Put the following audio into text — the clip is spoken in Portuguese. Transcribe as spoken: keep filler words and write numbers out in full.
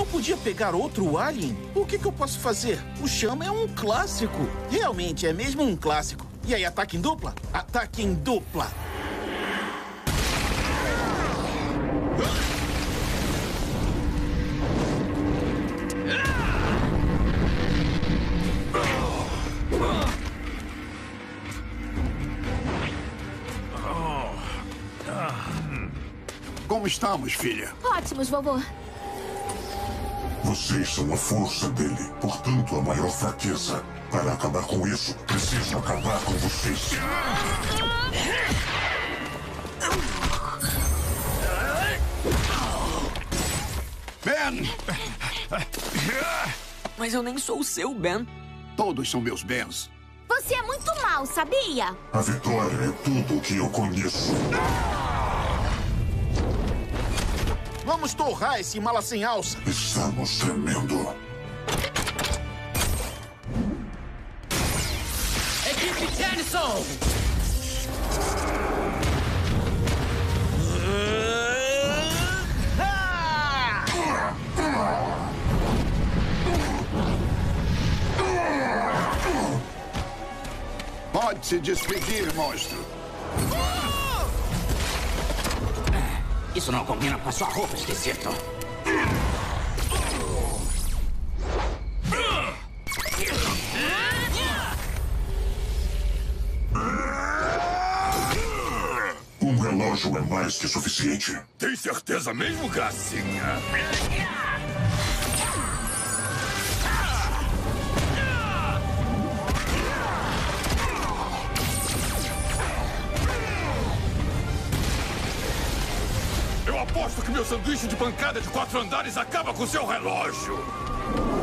podia pegar outro alien? O que, que eu posso fazer? O chama é um clássico. Realmente, é mesmo um clássico. E aí, ataque em dupla? Ataque em dupla. Como estamos, filha? Ótimos, vovô. Vocês são a força dele, portanto, a maior fraqueza. Para acabar com isso, preciso acabar com vocês. Ben! Mas eu nem sou o seu Ben. Todos são meus Bens. Você é muito mal, sabia? A vitória é tudo o que eu conheço. Vamos torrar esse mala sem alça. Estamos tremendo. Equipe Tennyson! Pode se despedir, monstro. Isso não combina com a sua roupa, esquisito. Um relógio é mais que suficiente. Tem certeza mesmo, gracinha? Eu aposto que meu sanduíche de pancada de quatro andares acaba com seu relógio.